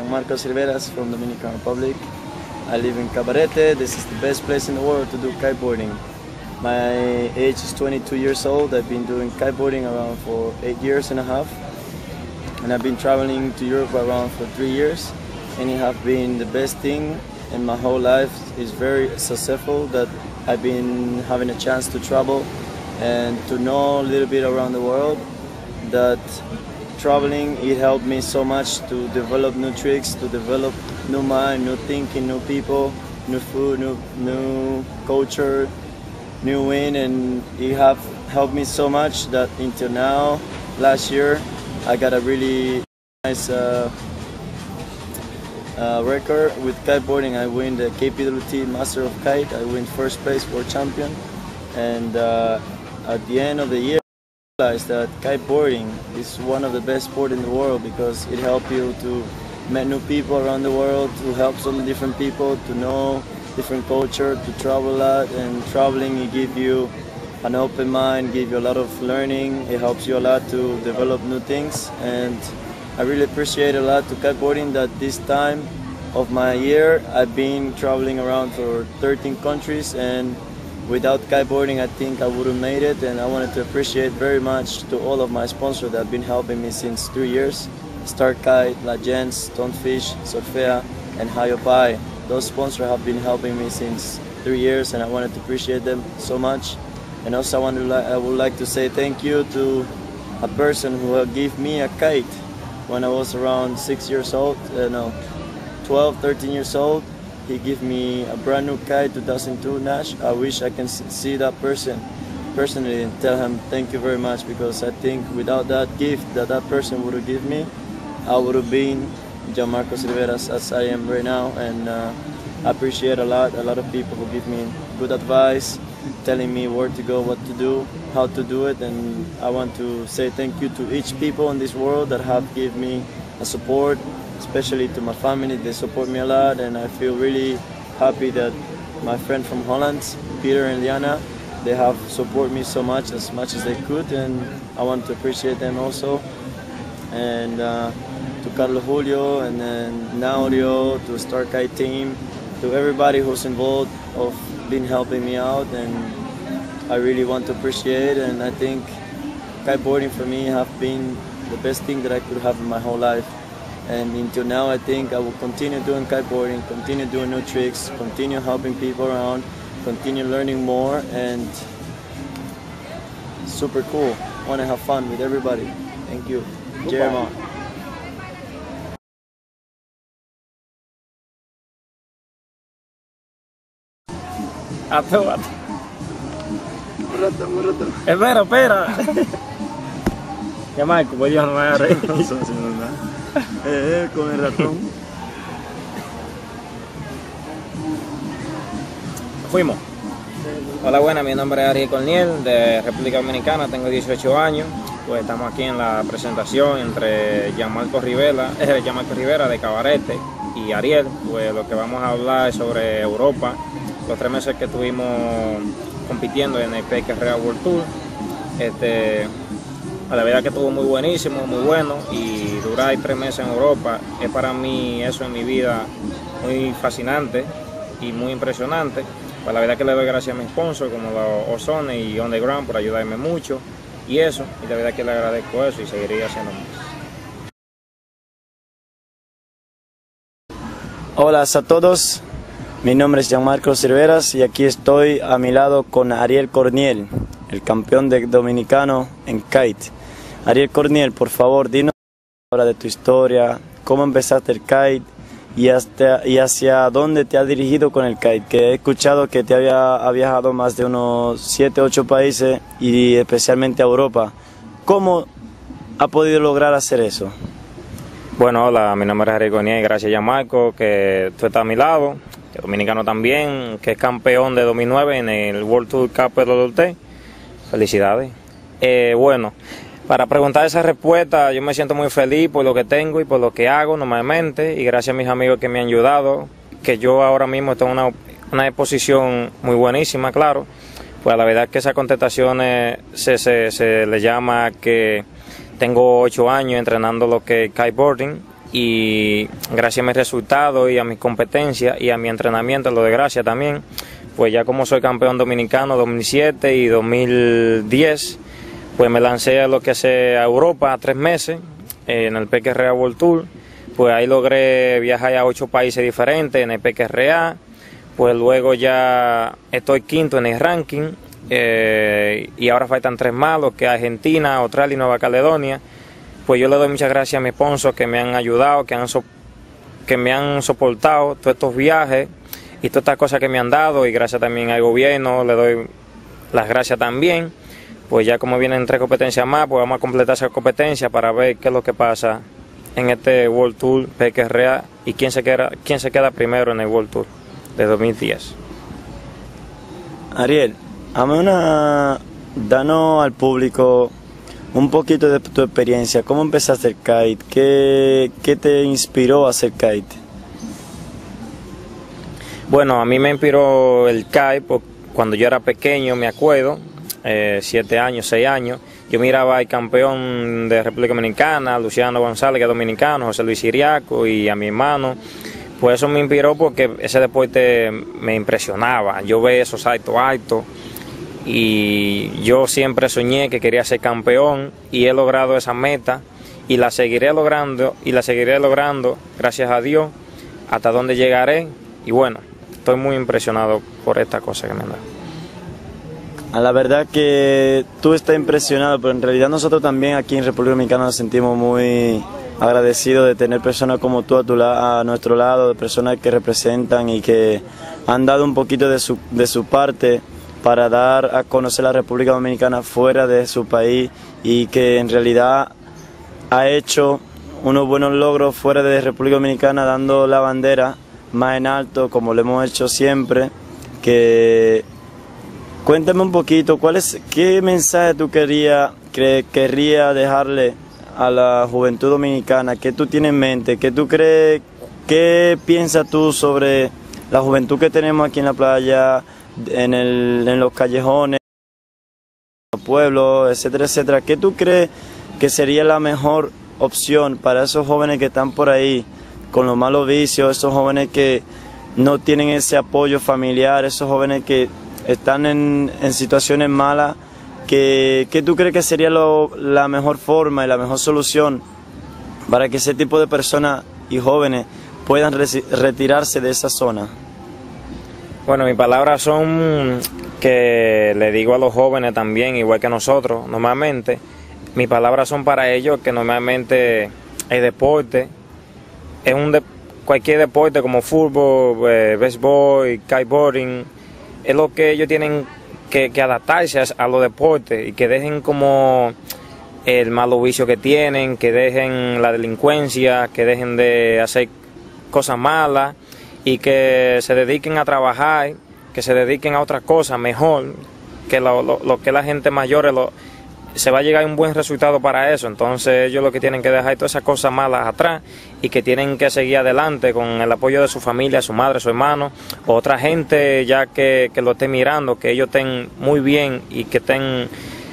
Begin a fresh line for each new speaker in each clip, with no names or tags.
Gianmarco Silveras from Dominican Republic. I live in Cabarete. This is the best place in the world to do kiteboarding. My age is 22 years old. I've been doing kiteboarding around for 8 years and a half. And I've been traveling to Europe around for 3 years. And it has been the best thing in my whole life. It's very successful that I've been having a chance to travel and to know a little bit around the world. That traveling, it helped me so much to develop new tricks, to develop new mind, new thinking, new people, new food, new culture, new wind, and it have helped me so much that until now, last year, I got a really nice record with kiteboarding. I win the KPWT Master of Kite. I win first place for champion, and at the end of the year, I realized that kiteboarding is one of the best sports in the world because it helps you to meet new people around the world, to help some different people, to know different culture, to travel a lot. And traveling, it gives you an open mind, gives you a lot of learning. It helps you a lot to develop new things. And I really appreciate a lot to kiteboarding that this time of my year, I've been traveling around for 13 countries, and without kiteboarding, I think I would have made it. And I wanted to appreciate very much to all of my sponsors that have been helping me since 3 years. Star Kite, La Gens, Stonefish, Surfea, and Hayopai. Those sponsors have been helping me since 3 years, and I wanted to appreciate them so much. And also I would like to say thank you to a person who gave me a kite when I was around 6 years old, 12, 13 years old. He gave me a brand new kite, 2002 Nash. I wish I can see that person personally and tell him thank you very much, because I think without that gift that person would have given me, I would have been Gianmarco Silveras as I am right now. And I appreciate a lot of people who give me good advice, telling me where to go, what to do, how to do it. And I want to say thank you to each people in this world that have given me a support, especially to my family. They support me a lot, and I feel really happy that my friend from Holland, Peter and Liana, they have supported me so much as they could, and I want to appreciate them also. And to Carlos Julio, and then Naurio, to Star Kite team, to everybody who's involved of been helping me out, and I really want to appreciate. And I think kiteboarding for me have been the best thing that I could have in my whole life. And until now, I think I will continue doing kiteboarding, continue doing new tricks, continue helping people around, continue learning more, and super cool. I want to have fun with everybody. Thank you. Jeremiah.
Espera. Ya Marco, pues Dios no me agarre.
Con el ratón.
Fuimos. Hola, buenas, mi nombre es Ariel Corniel, de República Dominicana, tengo 18 años. Pues estamos aquí en la presentación entre Gianmarco Rivera de Cabarete y Ariel. Pues lo que vamos a hablar es sobre Europa, los 3 meses que estuvimos compitiendo en el PKRA World Tour. La verdad que estuvo muy buenísimo, muy bueno, y durar 3 meses en Europa es para mí, eso en mi vida, muy fascinante y muy impresionante. Pues la verdad que le doy gracias a mis sponsors como los Ozone y On The Ground por ayudarme mucho y eso, y la verdad que le agradezco eso y seguiría haciendo más.
Hola a todos, mi nombre es Gianmarco Silveras y aquí estoy a mi lado con Ariel Corniel, el campeón dominicano en kite. Ariel Corniel, por favor, dinos ahora de tu historia, cómo empezaste el kite y hacia dónde te has dirigido con el kite, que he escuchado que te ha viajado más de unos 7, 8 países y especialmente a Europa. ¿Cómo ha podido lograr hacer eso?
Bueno, hola, mi nombre es Ariel Corniel, gracias Gianmarco, que tú estás a mi lado, que dominicano también, que es campeón de 2009 en el World Tour KPWT. Felicidades. Bueno, para preguntar esa respuesta, yo me siento muy feliz por lo que tengo y por lo que hago normalmente, y gracias a mis amigos que me han ayudado, que yo ahora mismo estoy en una exposición muy buenísima, claro. Pues la verdad que esas contestaciones se le llama que tengo 8 años entrenando lo que es kiteboarding, y gracias a mis resultados y a mis competencias y a mi entrenamiento, lo de gracia también, pues ya como soy campeón dominicano 2007 y 2010, pues me lancé a lo que hace a Europa 3 meses en el PQRA World Tour. Pues ahí logré viajar a 8 países diferentes en el PQRA, pues luego ya estoy quinto en el ranking y ahora faltan 3 más, lo que Argentina, Australia y Nueva Caledonia. Pues yo le doy muchas gracias a mis sponsors que me han ayudado, que me han soportado todos estos viajes y todas estas cosas que me han dado, y gracias también al gobierno le doy las gracias también. Pues ya como vienen 3 competencias más, pues vamos a completar esa competencia para ver qué es lo que pasa en este World Tour PQRA y quién se queda primero en el World Tour de 2010.
Ariel, danos al público un poquito de tu experiencia. ¿Cómo empezaste el kite? ¿Qué te inspiró a hacer kite?
Bueno, a mí me inspiró el kite cuando yo era pequeño, me acuerdo, 7 años, 6 años. Yo miraba al campeón de República Dominicana, Luciano González, que es dominicano, José Luis Siriaco, y a mi hermano. Pues eso me inspiró porque ese deporte me impresionaba. Yo veía esos saltos altos y yo siempre soñé que quería ser campeón y he logrado esa meta y la seguiré logrando gracias a Dios hasta donde llegaré. Y bueno, estoy muy impresionado por esta cosa que me han dado.
A la verdad que tú estás impresionado, pero en realidad nosotros también aquí en República Dominicana nos sentimos muy agradecidos de tener personas como tú a nuestro lado, de personas que representan y que han dado un poquito de su parte para dar a conocer la República Dominicana fuera de su país, y que en realidad ha hecho unos buenos logros fuera de República Dominicana, dando la bandera más en alto como lo hemos hecho siempre. Cuéntame un poquito, ¿qué mensaje tú querría dejarle a la juventud dominicana? ¿Qué tú tienes en mente? ¿Qué tú crees? ¿Qué piensas tú sobre la juventud que tenemos aquí en la playa, en los callejones, en los pueblos, etcétera, etcétera? ¿Qué tú crees que sería la mejor opción para esos jóvenes que están por ahí con los malos vicios, esos jóvenes que no tienen ese apoyo familiar, esos jóvenes que están en situaciones malas? ¿Qué tú crees que sería la mejor forma y la mejor solución para que ese tipo de personas y jóvenes puedan retirarse de esa zona?
Bueno, mis palabras son que le digo a los jóvenes también, igual que nosotros, normalmente, mis palabras son para ellos que normalmente el deporte es cualquier deporte como fútbol, béisbol, kiteboarding, es lo que ellos tienen que adaptarse a los deportes y que dejen como el malo vicio que tienen, que dejen la delincuencia, que dejen de hacer cosas malas y que se dediquen a trabajar, que se dediquen a otras cosas mejor, que lo que la gente mayor se va a llegar a un buen resultado para eso. Entonces ellos lo que tienen que dejar todas esas cosas malas atrás y que tienen que seguir adelante con el apoyo de su familia, su madre, su hermano, otra gente ya que lo esté mirando, que ellos estén muy bien y que estén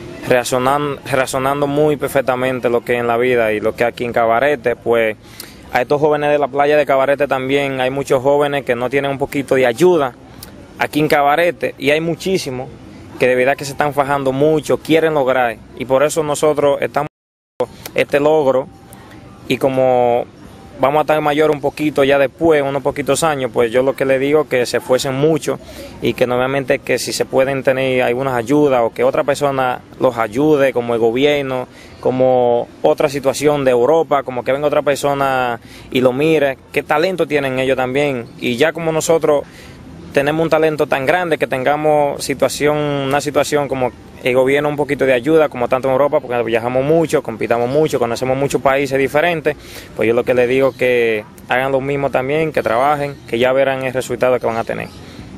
razonando muy perfectamente lo que es en la vida y lo que aquí en Cabarete. Pues a estos jóvenes de la playa de Cabarete también hay muchos jóvenes que no tienen un poquito de ayuda aquí en Cabarete, y hay muchísimos que de verdad que se están fajando mucho, quieren lograr, y por eso nosotros estamos este logro, y como vamos a estar mayor un poquito ya después, unos poquitos años, pues yo lo que le digo que se esfuercen mucho y que normalmente que si se pueden tener algunas ayudas o que otra persona los ayude, como el gobierno, como otra situación de Europa, como que venga otra persona y lo mire, qué talento tienen ellos también, y ya como nosotros tenemos un talento tan grande que tengamos una situación como el gobierno, un poquito de ayuda, como tanto en Europa, porque viajamos mucho, compitamos mucho, conocemos muchos países diferentes. Pues yo lo que les digo que hagan lo mismo también, que trabajen, que ya verán el resultado que van a tener.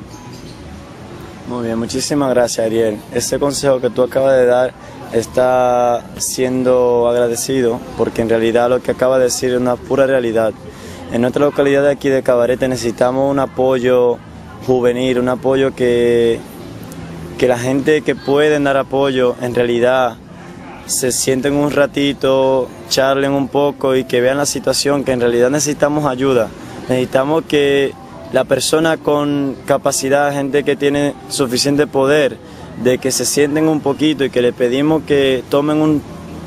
Muy bien, muchísimas gracias, Ariel. Ese consejo que tú acabas de dar está siendo agradecido, porque en realidad lo que acabas de decir es una pura realidad. En nuestra localidad de aquí de Cabarete necesitamos un apoyo juvenil, un apoyo que la gente que pueden dar apoyo en realidad se sienten un ratito, charlen un poco y que vean la situación, que en realidad necesitamos ayuda. Necesitamos que la persona con capacidad, gente que tiene suficiente poder, de que se sienten un poquito y que le pedimos que tomen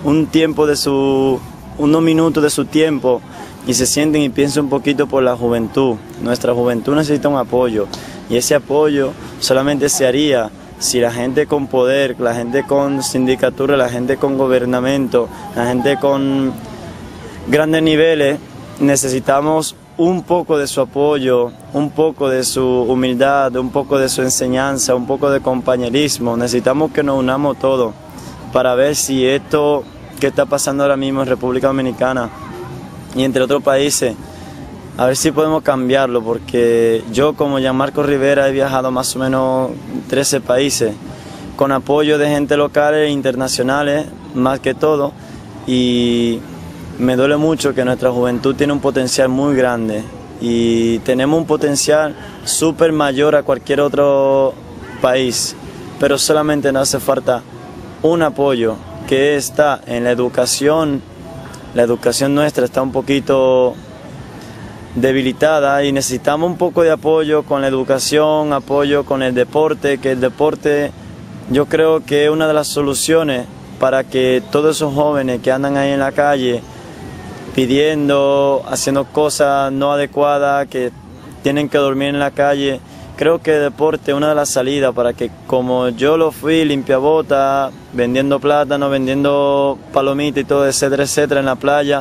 unos minutos de su tiempo y se sienten y piensen un poquito por la juventud. Nuestra juventud necesita un apoyo y ese apoyo solamente se haría si la gente con poder, la gente con sindicatura, la gente con gobernamento, la gente con grandes niveles, necesitamos un poco de su apoyo, un poco de su humildad, un poco de su enseñanza, un poco de compañerismo. Necesitamos que nos unamos todos para ver si esto que está pasando ahora mismo en República Dominicana y entre otros países, a ver si podemos cambiarlo, porque yo como Gianmarco Rivera he viajado más o menos 13 países con apoyo de gente local e internacionales, más que todo, y me duele mucho que nuestra juventud tiene un potencial muy grande y tenemos un potencial súper mayor a cualquier otro país, pero solamente nos hace falta un apoyo que está en la educación. La educación nuestra está un poquito debilitada y necesitamos un poco de apoyo con la educación, apoyo con el deporte, que el deporte yo creo que es una de las soluciones para que todos esos jóvenes que andan ahí en la calle pidiendo, haciendo cosas no adecuadas, que tienen que dormir en la calle, creo que el deporte es una de las salidas para que, como yo lo fui, limpiabota, vendiendo plátano, vendiendo palomitas y todo, etcétera, etcétera, en la playa.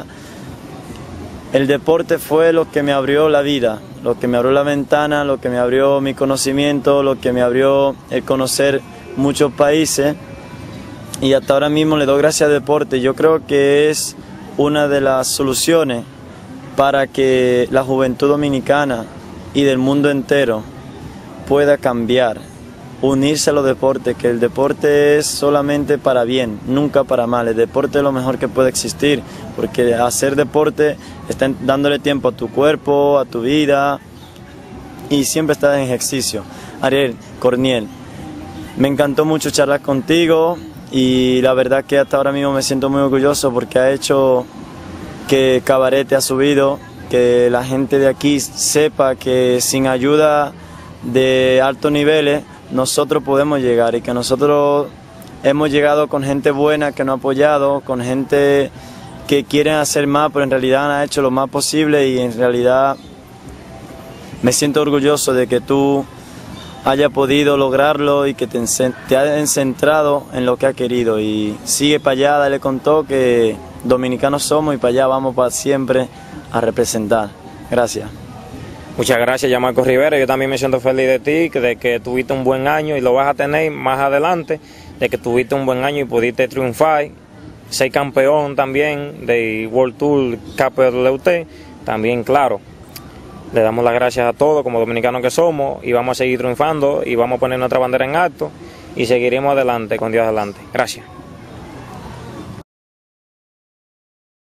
El deporte fue lo que me abrió la vida, lo que me abrió la ventana, lo que me abrió mi conocimiento, lo que me abrió el conocer muchos países. Y hasta ahora mismo le doy gracias al deporte. Yo creo que es una de las soluciones para que la juventud dominicana y del mundo entero pueda cambiar, unirse a los deportes, que el deporte es solamente para bien, nunca para mal. El deporte es lo mejor que puede existir, porque hacer deporte está dándole tiempo a tu cuerpo, a tu vida, y siempre estás en ejercicio. Ariel Corniel, me encantó mucho charlar contigo y la verdad que hasta ahora mismo me siento muy orgulloso porque ha hecho que Cabarete ha subido, que la gente de aquí sepa que sin ayuda de altos niveles nosotros podemos llegar y que nosotros hemos llegado con gente buena que nos ha apoyado, con gente que quieren hacer más, pero en realidad han hecho lo más posible y en realidad me siento orgulloso de que tú hayas podido lograrlo y que te hayas centrado en lo que has querido y sigue para allá, dale con todo que dominicanos somos y para allá vamos para siempre a representar. Gracias.
Muchas gracias, Gianmarco Rivera. Yo también me siento feliz de ti, de que tuviste un buen año y lo vas a tener más adelante, de que tuviste un buen año y pudiste triunfar, ser campeón también de World Tour KPWT, también claro. Le damos las gracias a todos como dominicanos que somos y vamos a seguir triunfando y vamos a poner nuestra bandera en alto y seguiremos adelante con Dios adelante. Gracias.